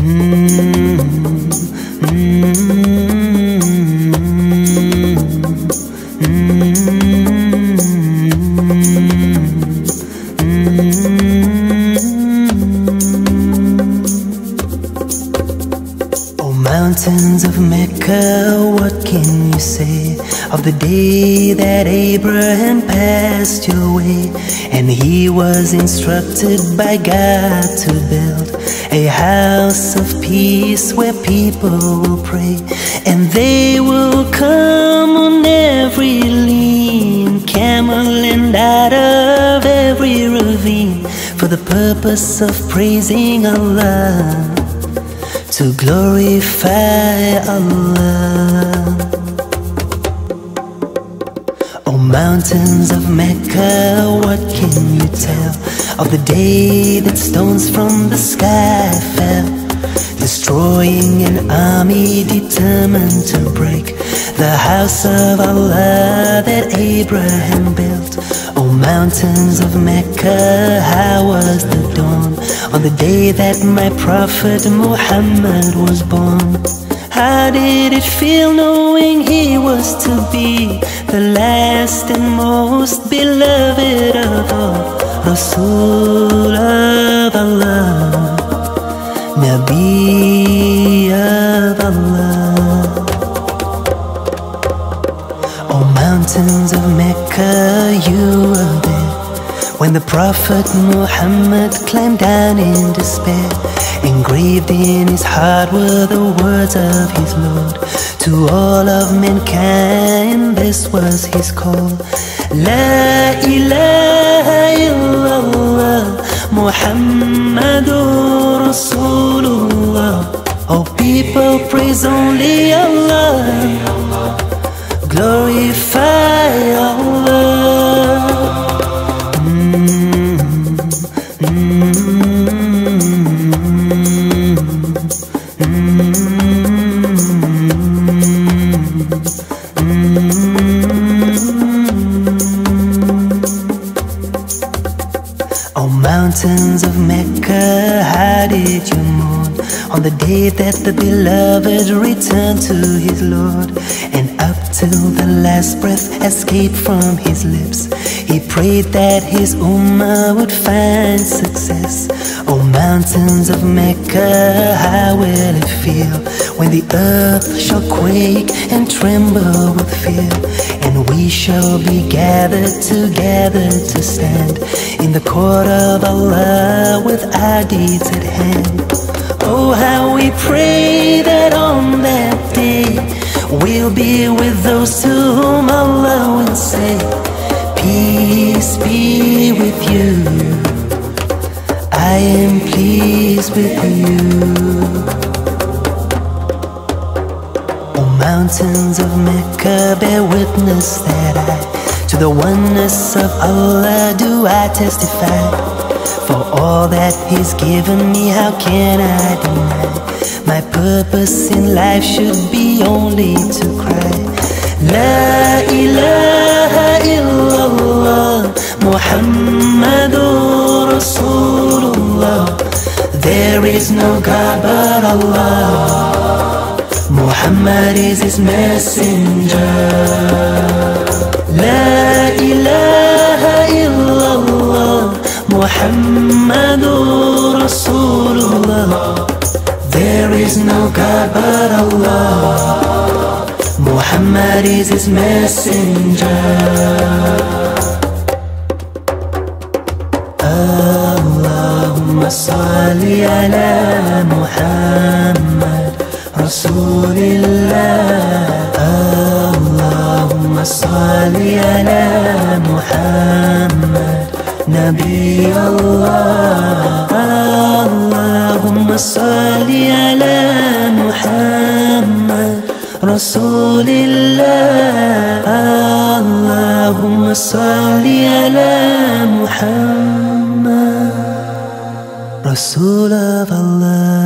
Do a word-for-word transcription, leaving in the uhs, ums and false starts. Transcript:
Mountains of Mecca, what can you say of the day that Abraham passed your way? And he was instructed by God to build a house of peace where people will pray, and they will come on every lean camel and out of every ravine for the purpose of praising Allah, to glorify Allah. Oh mountains of Mecca, what can you tell of the day that stones from the sky fell, destroying an army determined to break the house of Allah that Abraham built? Oh mountains of Mecca, how was the dawn on the day that my Prophet Muhammad was born? How did it feel knowing he was to be the last and most beloved of all, Rasul of Allah, Nabi of Allah? Oh mountains of Mecca, you were there when the Prophet Muhammad climbed down in despair. Engraved in his heart were the words of his Lord to all of mankind. This was his call: La ilaha illallah, Muhammadur Rasulullah. Oh people, praise only Allah, glorify Allah. Oh mountains of Mecca, how did you mourn on the day that the beloved returned to his Lord? And up till the last breath escaped from his lips, he prayed that his ummah would find success. Oh mountains of Mecca, how will it feel when the earth shall quake and tremble with fear, and we shall be gathered together to stand in the court of Allah with our deeds at hand? Oh how we pray that on that day we'll be with those to whom Allah will say, peace be with you, I am pleased with you. Oh mountains of Mecca, bear witness that I, to the oneness of Allah do I testify. For all that He's given me, how can I deny? My purpose in life should be only to cry, La ilaha illallah, Muhammadur Rasulullah. There is no God but Allah, Muhammad is His messenger. La ilaha illallah, Muhammadur Rasulullah. There is no God but Allah, Muhammad is His messenger. Allahumma salli ala Muhammad Rasulillah. Allahumma salli ala Muhammad Nabi Allah. Allahumma salli ala Muhammad Rasulillah. Allahumma salli ala Muhammad Rasul of Allah.